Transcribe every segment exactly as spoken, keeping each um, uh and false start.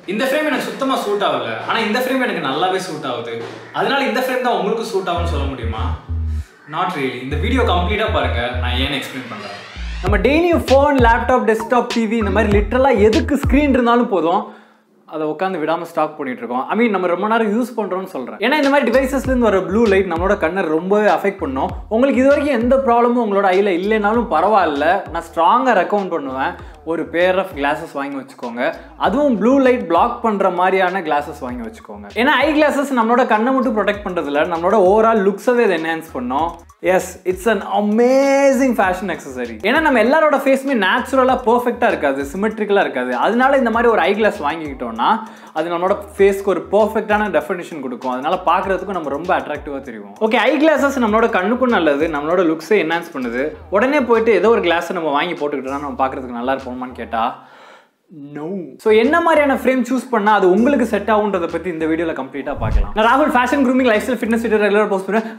இந்த ஃப்ரேம் எனக்கு சுத்தமாக சூட் ஆகல, ஆனால் இந்த ஃப்ரேம் எனக்கு நல்லாவே சூட் ஆகுது. அதனால இந்த ஃப்ரேம் தான் உங்களுக்கு சூட் ஆகும்னு சொல்ல முடியுமா? Not really. இந்த வீடியோ கம்ப்ளீட்டாக பாருங்கள், நான் ஏன்னு எக்ஸ்பிளைன் பண்ணுறேன். நம்ம டெய்லியும் ஃபோன், லேப்டாப், டெஸ்க்டாப், டிவி இந்த மாதிரி லிட்டரலாக எதுக்கு ஸ்க்ரீன் இருந்தாலும் போதும் அதை உட்காந்து விடாமல் ஸ்டாக் பண்ணிட்டு இருக்கோம். ஐ மீன் நம்ம ரொம்ப நேரம் யூஸ் பண்ணுறோம்னு சொல்கிறேன். ஏன்னா இந்த மாதிரி டிவைசஸ்லேருந்து வர ப்ளூ லைட் நம்மளோட கண்ணை ரொம்பவே அஃபெக்ட் பண்ணும். உங்களுக்கு இது வரைக்கும் எந்த ப்ராப்ளமும் உங்களோட ஐயில் இல்லைனாலும் பரவாயில்ல, நான் ஸ்ட்ராங்காக ரெக்கமெண்ட் பண்ணுவேன். ஒரு பேர் ஆஃப் கிளாஸஸ் வாங்கி வச்சுக்கோங்க. அதுவும் ப்ளூ லைட் பிளாக் பண்ணுற மாதிரியான கிளாஸஸ் வாங்கி வச்சுக்கோங்க. ஏன்னா ஐ கிளாஸஸ் நம்மளோட கண்ணை மட்டும் ப்ரொடெக்ட் பண்ணுறதுல நம்மளோட ஓவரால் லுக்ஸவே இது என்ஹான்ஸ் பண்ணோம். Yes, it's an amazing fashion accessory. ஏன்னா நம்ம எல்லாரோட ஃபேஸுமே நேச்சுரலாக பர்ஃபெக்டாக இருக்காது, சிமெட்ரிக்கலாக இருக்காது. அதனால இந்த மாதிரி ஒரு ஐ கிளாஸ் வாங்கிக்கிட்டோம்னா அது நம்மளோட ஃபேஸ்க்கு ஒரு பர்ஃபெக்டான டெஃபினிஷன் கொடுக்கும். அதனால பார்க்குறதுக்கும் நம்ம ரொம்ப அட்ராக்டிவாக தெரியும். ஓகே, ஐ கிளாஸஸ் நம்மளோட கண்ணுக்கும் நல்லது, நம்மளோட லுக்ஸை என்ஹான்ஸ் பண்ணுது. உடனே போயிட்டு ஏதோ ஒரு கிளாஸை நம்ம வாங்கி போட்டுக்கிட்டோம்னா நம்ம பார்க்குறதுக்கு நல்லா இருப்போமான்னு கேட்டால் நோ. ஸோ என்ன மாதிரியான ஃப்ரேம் சூஸ் பண்ணால் அது உங்களுக்கு செட் ஆகுன்றதை பற்றி இந்த வீடியோவில் கம்ப்ளீட்டாக பார்க்கலாம். நான் ராகுல் fashion grooming life style fitness video ரெகுலராக போஸ்ட் பண்ணுறேன்.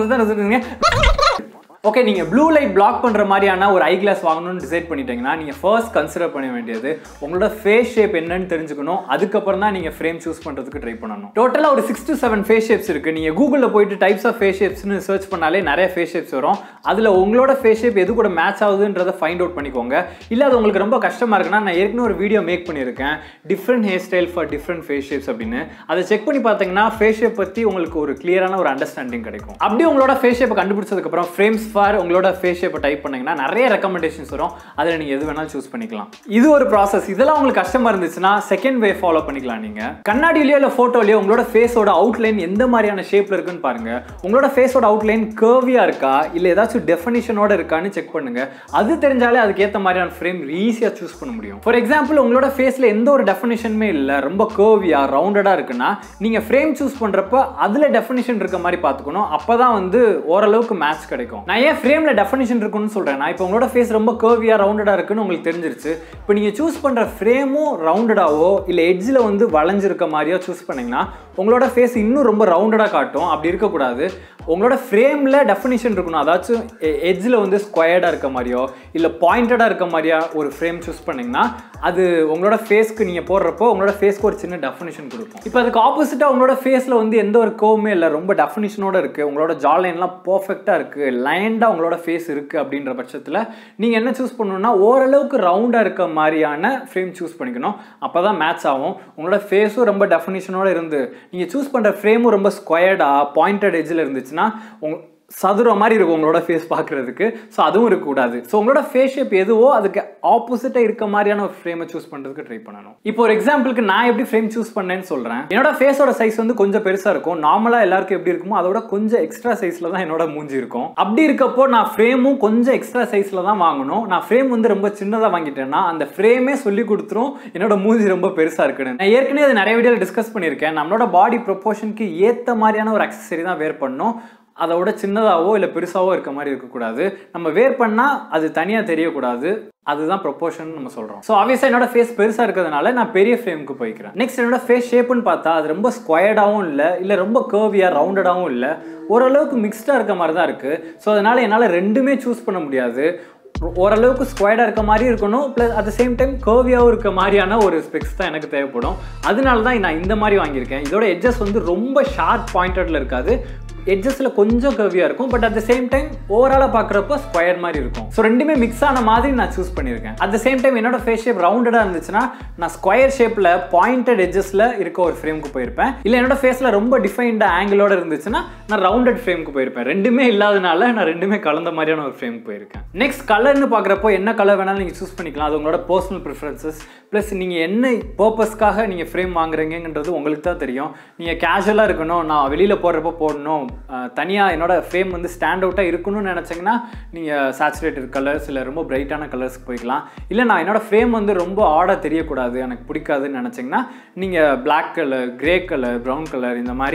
அதோட ஓகே, நீங்கள் ப்ளூ லைட் பிளாக் பண்ணுற மாதிரியான ஒரு ஐ கிளாஸ் வாங்கணும்னு டிசைட் பண்ணிட்டீங்கன்னா நீங்கள் ஃபர்ஸ்ட் கன்சிடர் பண்ண வேண்டியது உங்களோட ஃபேஸ் ஷேப் என்னன்னு தெரிஞ்சுக்கணும். அதுக்கப்புறம் தான் நீங்கள் ஃப்ரேம் சூஸ் பண்ணுறதுக்கு ட்ரை பண்ணணும். டோட்டலாக ஒரு six to seven face shapes இருக்குது. நீங்கள் கூகுளில் போயிட்டு டைப்ஸ் ஆஃப் ஃபேஸ் ஷேப்ஸ்னு சர்ச் பண்ணாலே நிறைய ஃபேஸ் ஷேப்ஸ் வரும். அதில் உங்களோட ஃபேஸ் ஷேப் எது கூட மேட்ச் ஆகுதுன்றதை ஃபைண்ட் அவுட் பண்ணிக்கோங்க. இல்லை அது உங்களுக்கு ரொம்ப கஷ்டமாக இருக்குன்னா நான் ஏற்கனவே ஒரு வீடியோ மேக் பண்ணியிருக்கேன், different hair style for different face shapes அப்படின்னு. அதை செக் பண்ணி பார்த்தீங்கன்னா ஃபேஸ் ஷேப் பற்றி உங்களுக்கு ஒரு கிளியரான ஒரு அண்டர்ஸ்டாண்டிங் கிடைக்கும். அப்படி உங்களோட ஃபேஸ் ஷேப்பை கண்டுபிடிச்சதுக்கப்புறம் ஃப்ரேம்ஸ் ஃபார் உங்களோட ஃபேஸ் ஷேப்பை டைப் பண்ணீங்கன்னா நிறைய ரெக்கமெண்டேஷன்ஸ் வரும். அதில் நீங்கள் எது வேணாலும் சூஸ் பண்ணிக்கலாம். இது ஒரு ப்ராசஸ். இதெல்லாம் உங்களுக்கு கஷ்டமாக இருந்துச்சுன்னா செகண்ட் வே ஃபாலோ பண்ணிக்கலாம். நீங்கள் கண்ணாடியிலையோ இல்லை ஃபோட்டோலையோ உங்களோட ஃபேஸோட அவுட்லைன் எந்த மாதிரியான ஷேப்பில் இருக்குன்னு பாருங்க. உங்களோட ஃபேஸோட அவுட்லைன் கர்வியாக இருக்கா இல்லை ஏதாச்சும் டெஃபினிஷனோட இருக்கான்னு செக் பண்ணுங்க. அது தெரிஞ்சாலே அதுக்கேற்ற மாதிரியான ஃப்ரேம் ஈஸியாக சூஸ் பண்ண முடியும். ஃபார் எக்ஸாம்பிள் உங்களோட ஃபேஸில் எந்த ஒரு டெஃபினிஷனுமே இல்லை, ரொம்ப கர்வியாக ரவுண்டடாக இருக்குன்னா நீங்கள் ஃப்ரேம் சூஸ் பண்ணுறப்ப அதில் டெஃபினிஷன் இருக்க மாதிரி பார்த்துக்கணும். அப்போ தான் வந்து ஓரளவுக்கு மேட்ச் கிடைக்கும். நான் ஏன் ஃப்ரேமில் டெஃபினிஷன் இருக்குன்னு சொல்றேன். நான் இப்போ உங்களோட ஃபேஸ் ரொம்ப கர்வியா ரவுண்டடா இருக்குன்னு உங்களுக்கு தெரிஞ்சிருச்சு. இப்போ நீங்க சூஸ் பண்ற ஃப்ரேமும் ரவுண்டடாவோ இல்ல எட்ஜ்ல வந்து வளைஞ்சிருக்க மாதிரியோ சூஸ் பண்ணீங்கன்னா உங்களோட ஃபேஸ் இன்னும் ரொம்ப ரவுண்டடா காட்டும். அப்படி இருக்கக்கூடாது. உங்களோட ஃப்ரேம்ல டெஃபினிஷன் இருக்கணும். அதாச்சும் எட்ஜ்ல வந்து ஸ்கொயர்டா இருக்க மாதிரியோ இல்ல பாயிண்டடா இருக்க மாதிரியா ஒரு ஃப்ரேம் சூஸ் பண்ணீங்கன்னா அது உங்களோட ஃபேஸ்க்கு நீங்க போடுறப்போ உங்களோட ஃபேஸ்க்கு ஒரு சின்ன டெஃபினிஷன் கொடுக்கும். இப்போ அதுக்கு ஆப்போசிட்டா உங்களோட ஃபேஸ்ல வந்து எந்த ஒரு கோவுமே இல்லை, ரொம்ப டெஃபினிஷனோட இருக்கு, உங்களோட ஜா லைன்லாம் பர்ஃபெக்டா இருக்கு, லைன்டா உங்களோட ஃபேஸ் இருக்கு அப்படின்ற பட்சத்தில் நீங்க என்ன சூஸ் பண்ணணும்னா ஓரளவுக்கு ரவுண்டா இருக்க மாதிரியான ஃப்ரேம் சூஸ் பண்ணிக்கணும். அப்பதான் மேட்ச் ஆகும். உங்களோட ஃபேஸும் ரொம்ப டெஃபினிஷனோட இருந்து நீங்க சூஸ் பண்ற ஃப்ரேமும் ரொம்ப ஸ்கொயர்டா பாயிண்டட் எட்ஜில் இருந்துச்சுன்னா உங்க சதுர மாதிரி இருக்கும் உங்களோட ஃபேஸ் பார்க்குறதுக்கு. ஸோ அதுவும் இருக்கக்கூடாது. ஸோ உங்களோட ஃபேஸ் ஷேப் எதுவோ அதுக்கு ஆப்போசிட்டாக இருக்க மாதிரியான ஒரு ஃப்ரேமை சூஸ் பண்ணுறதுக்கு ட்ரை பண்ணணும். இப்போ ஒரு எக்ஸாம்பிளுக்கு நான் எப்படி ஃப்ரேம் சூஸ் பண்ணேன்னு சொல்கிறேன். என்னோட ஃபேஸோட சைஸ் வந்து கொஞ்சம் பெருசாக இருக்கும். நார்மலாக எல்லாருக்கும் எப்படி இருக்குமோ அதோட கொஞ்சம் எக்ஸ்ட்ரா சைஸில் தான் என்னோட மூஞ்சி இருக்கும். அப்படி இருக்கப்போ நான் ஃப்ரேமும் கொஞ்சம் எக்ஸ்ட்ரா சைஸில் தான் வாங்கணும். நான் ஃப்ரேம் வந்து ரொம்ப சின்னதாக வாங்கிட்டேன்னா அந்த ஃப்ரேமே சொல்லி கொடுத்துரும் என்னோட மூஞ்சி ரொம்ப பெருசாக இருக்குன்னு. நான் ஏற்கனவே அதை நிறைய வீடியோவில் டிஸ்கஸ் பண்ணியிருக்கேன். நம்மளோட பாடி ப்ரொபோர்ஷனுக்கு ஏற்ற மாதிரியான ஒரு அக்சசரி தான் வேர் பண்ணணும். அதோட சின்னதாவோ இல்லை பெருசாவோ இருக்க மாதிரி இருக்கக்கூடாது. நம்ம வேர் பண்ணால் அது தனியாக தெரியக்கூடாது. அதுதான் ப்ரொபோர்ஷன் நம்ம சொல்கிறோம். ஸோ ஆப்வியஸாக என்னோட ஃபேஸ் பெருசாக இருக்கிறதுனால நான் பெரிய ஃப்ரேமுக்கு போய்க்கிறேன். நெக்ஸ்ட் என்னோட ஃபேஸ் ஷேப்புன்னு பார்த்தா அது ரொம்ப ஸ்கொயர்டாகவும் இல்லை இல்லை ரொம்ப கர்வியாக ரவுண்டடாகவும் இல்லை, ஓரளவுக்கு மிக்ஸ்டாக இருக்க மாதிரி தான் இருக்குது. ஸோ அதனால் என்னால் ரெண்டுமே சூஸ் பண்ண முடியாது. ஓரளவுக்கு ஸ்கொயர்டாக இருக்க மாதிரி இருக்கணும், plus at the same time கர்வியாகவும் இருக்க மாதிரியான ஒரு ஸ்பெக்ஸ் தான் எனக்கு தேவைப்படும். அதனால தான் நான் இந்த மாதிரி வாங்கியிருக்கேன். இதோட எட்ஜஸ் வந்து ரொம்ப ஷார்ப் பாயிண்டடில் இருக்காது, எட்ஜஸில் கொஞ்சம் கர்வியாக இருக்கும். But at the same time ஓவராலாக பார்க்குறப்போ ஸ்கொயர் மாதிரி இருக்கும். ஸோ ரெண்டுமே மிக்ஸ் ஆன மாதிரி நான் சூஸ் பண்ணியிருக்கேன். அட் த சேம் டைம் என்னோட ஃபேஸ் ஷேப் ரவுண்டடாக இருந்துச்சுன்னா நான் ஸ்கொயர் ஷேப்பில் பாயிண்டட் எட்ஜஸில் இருக்க ஒரு ஃப்ரேமுக்கு போயிருப்பேன். இல்லை என்னோட ஃபேஸில் ரொம்ப டிஃபைன்டாக ஆங்கிளோட இருந்துச்சுன்னா நான் ரவுண்டட் ஃப்ரேமுக்கு போயிருப்பேன். ரெண்டுமே இல்லாதனால நான் ரெண்டுமே கலந்த மாதிரியான ஒரு ஃப்ரேமுக்கு போயிருக்கேன். நெக்ஸ்ட் கலர்னு பார்க்குறப்போ என்ன கலர் வேணாலும் நீங்கள் சூஸ் பண்ணிக்கலாம். அது உங்களோட பர்சனல் ப்ரிஃபரன்சஸ். ப்ளஸ் நீங்கள் என்ன பர்பஸ்க்காக நீங்கள் ஃப்ரேம் வாங்குறீங்கன்றது உங்களுக்கு தான் தெரியும். நீங்கள் கேஷுவலாக இருக்கணும், நான் வெளியில் போடுறப்போ போடணும், தனியாக என்னோட ஃப்ரேம் வந்து ஸ்டாண்ட் அவுட்டாக இருக்கணும்னு நினச்சிங்கன்னா நீங்கள் சேச்சுரேட்டட் கலர்ஸ் இல்லை ரொம்ப பிரைட்டான கலர்ஸ்க்கு போய்க்கலாம். இல்லை நான் என்னோடய ஃப்ரேம் வந்து ரொம்ப ஆடாக தெரியக்கூடாது, எனக்கு பிடிக்காதுன்னு நினச்சிங்கன்னா நீங்கள் black colour, grey colour, brown colour இந்த மாதிரி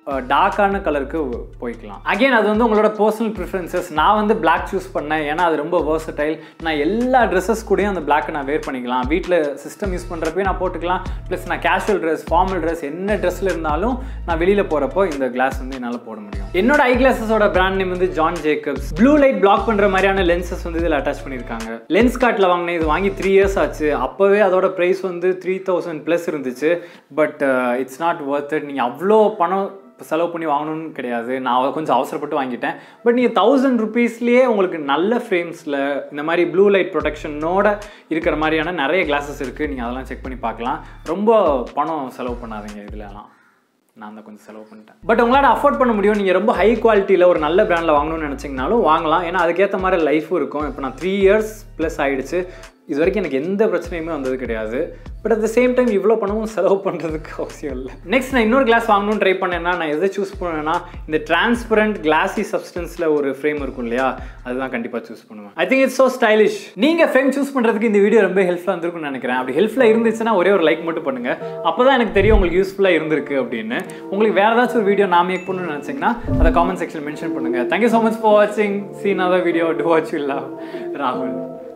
டார்க்கான கலருக்கு போய்க்கலாம். அகைன் அது வந்து உங்களோட பர்சனல் ப்ரிஃபரன்சஸ். நான் வந்து பிளாக் சூஸ் பண்ணேன் ஏன்னா அது ரொம்ப வெர்சடைல். நான் எல்லா ட்ரெஸ்ஸஸ் கூடயும் அந்த பிளாக்கை நான் வேர் பண்ணிக்கலாம். வீட்டில் சிஸ்டம் யூஸ் பண்ணுறப்பே நான் போட்டுக்கலாம். ப்ளஸ் நான் கேஷுவல் ட்ரெஸ், ஃபார்மல் ட்ரெஸ், என்ன ட்ரெஸ்ஸில் இருந்தாலும் நான் வெளியில் போகிறப்போ இந்த கிளாஸ் வந்து என்னால் போட முடியும். என்னோட ஐ கிளாஸஸோட பிராண்ட் நேம் வந்து John Jacobs. Blue light block பண்ணுற மாதிரியான லென்சஸ் வந்து இதில் அட்டாச் பண்ணியிருக்காங்க. லென்ஸ் கார்ட்டில் வாங்கினேன். இது வாங்கி த்ரீ இயர்ஸ் ஆச்சு. அப்போவே அதோட ப்ரைஸ் வந்து த்ரீ தௌசண்ட் ப்ளஸ் இருந்துச்சு. But it's not worth it. நீங்கள் அவ்வளோ பணம் செலவு பண்ணி வாங்கணும்னு கிடையாது. நான் கொஞ்சம் அவசரப்பட்டு வாங்கிட்டேன். பட் நீங்கள் தௌசண்ட் ருபீஸ்லேயே உங்களுக்கு நல்ல ஃப்ரேம்ஸில் இந்த மாதிரி ப்ளூ லைட் ப்ரொடெக்ஷனோட இருக்கிற மாதிரியான நிறைய கிளாஸஸ் இருக்குது. நீங்கள் அதெல்லாம் செக் பண்ணி பார்க்கலாம். ரொம்ப பணம் செலவு பண்ணாதீங்க இதுலலாம். நான் தான் கொஞ்சம் செலவு பண்ணிட்டேன். பட் உங்களால் அஃபோர்ட் பண்ண முடியும். நீங்கள் ரொம்ப ஹை குவாலிட்டியில் ஒரு நல்ல பிராண்டில் வாங்கணும்னு நினச்சிங்கனாலும் வாங்கலாம். ஏன்னா அதுக்கேற்ற மாதிரி லைஃபும் இருக்கும். இப்போ நான் த்ரீ இயர்ஸ் ப்ளஸ் ஆகிடுச்சு. இது வரைக்கும் எனக்கு எந்த பிரச்சனையுமே வந்தது கிடையாது. But at the same time இவ்வளோ பணமும் செலவு பண்ணுறதுக்கு அவசியம் இல்லை. நெக்ஸ்ட் நான் இன்னொரு கிளாஸ் வாங்கணும்னு ட்ரை பண்ணேன்னா நான் எதை சூஸ் பண்ணுவேன்னா இந்த டிரான்ஸ்பரண்ட் கிளாஸி சப்ஸ்டன்ஸில் ஒரு ஃப்ரேம் இருக்கும் இல்லையா, அதுதான் கண்டிப்பாக சூஸ் பண்ணுவேன். I think it's so stylish. நீங்கள் ஃப்ரேம் சூஸ் பண்ணுறதுக்கு இந்த வீடியோ ரொம்ப ஹெல்ப்ஃபுல்லாக இருந்திருக்கும்னு நினைக்கிறேன். அப்படி ஹெல்ப்ஃபுல்லாக இருந்துச்சுன்னா ஒரே ஒரு லைக் மட்டும் பண்ணுங்கள். அப்போ தான் எனக்கு தெரியும் உங்களுக்கு யூஸ்ஃபுல்லாக இருந்திருக்கு அப்படின்னு. உங்களுக்கு வேறு ஏதாச்சும் ஒரு வீடியோ நான் மேக் பண்ணணும்னு நினச்சிங்கன்னா அதை காமெண்ட் செக்ஷன் மென்ஷன் பண்ணுங்கள். தேங்க்யூ ஸோ மச் ஃபார் வாட்சிங். See another video. Do what you love. ராகுல்.